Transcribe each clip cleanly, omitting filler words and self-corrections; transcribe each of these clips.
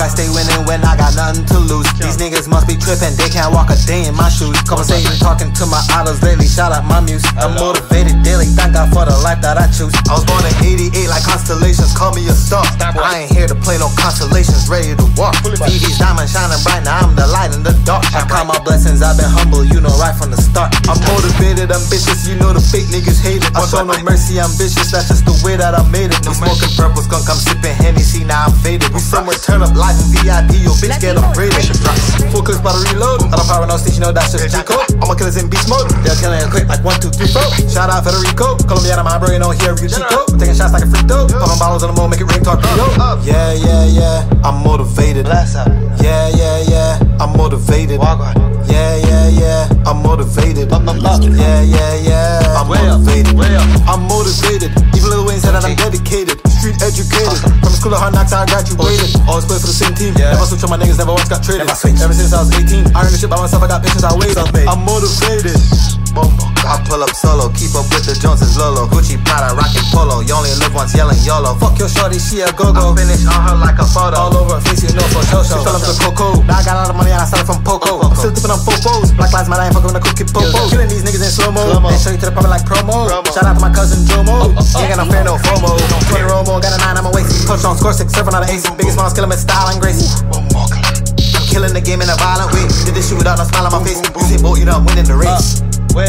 I stay winning when I got nothing to lose. These niggas must be trippin', they can't walk a day in my shoes. Conversatin, talking to my idols lately, shout out my muse. I'm motivated daily, thank God for the life that I choose. I was born in '88 like constellations, call me a star. I ain't here to play no consolations, ready to walk. TV's diamond shining bright, now I'm the light in the dark. I count my blessings, I've been humble, you know right from the start. I'm motivated, ambitious, you know the fake niggas hate it. I show no mercy, ambitious, that's just the way that I made it. No smoking purple skunk, I'm sipping Hennessy, now I'm faded. We somewhere turn up life in VIP, your bitch get upgraded. Full clips by the reload, I don't power no station, no that's just G-code. All my killers in beast mode, they're killing it quick like 1, 2, 3, 4. Shout out Federico, Colombiana, my bro, you know here, you Chico. Taking shots like a free throw, popping bottles on the moon, make it ring torpedo. Yeah, yeah, yeah, I'm motivated. Yeah, yeah, yeah, I'm motivated. Yeah, yeah, yeah, I'm motivated. Yeah, yeah, yeah, I'm motivated. I'm motivated. Even Lil Wayne said that I'm dedicated. Street educated. From the school of hard knocks, I graduated. Always play for the same team. Never switch on my niggas, never once got traded. Ever since I was 18, I earned the shit by myself. I got patience, I wait. I'm motivated. I pull up solo, keep up with the Joneses, Lolo. Gucci, Prada, rockin' polo. You only live once, yelling YOLO. Fuck your shorty, she a go-go. I finish on her like a photo. All over her face, you know for show. She fell up the cocoa. Now I got a lot of money and I started from Poco. I'm still tipping on fofos. Black lives matter, I ain't fucking with a cookie popo. Killing these niggas in slow-mo. They show you to the public like promo. Shout out to my cousin Jomo. Ain't got no fear, no FOMO. 20 Romo, got a 9, I'm a waste. Touch on score 6, serving out of ace. Biggest smalls, kill him in style and grace. I'm killing the game in a violent way. Did this shit without no smile on my face. You say, boy, you know I'm winning the race.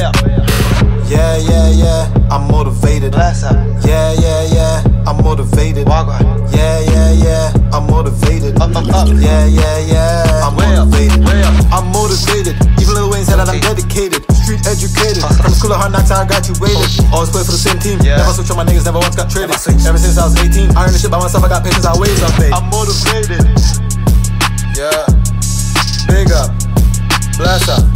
Yeah, yeah, yeah, I'm motivated. Yeah, yeah, yeah, I'm motivated. Yeah, yeah, yeah, I'm motivated. Yeah, yeah, yeah, I'm motivated. I'm motivated. Even Lil Wayne said that I'm dedicated. Street educated. From the school of hard knocks, I graduated. Always play for the same team. Never switch on my niggas, never once got traded. Ever since I was 18, I earned the shit by myself. I got patience, I wait. I'm motivated. Yeah, big up, bless up.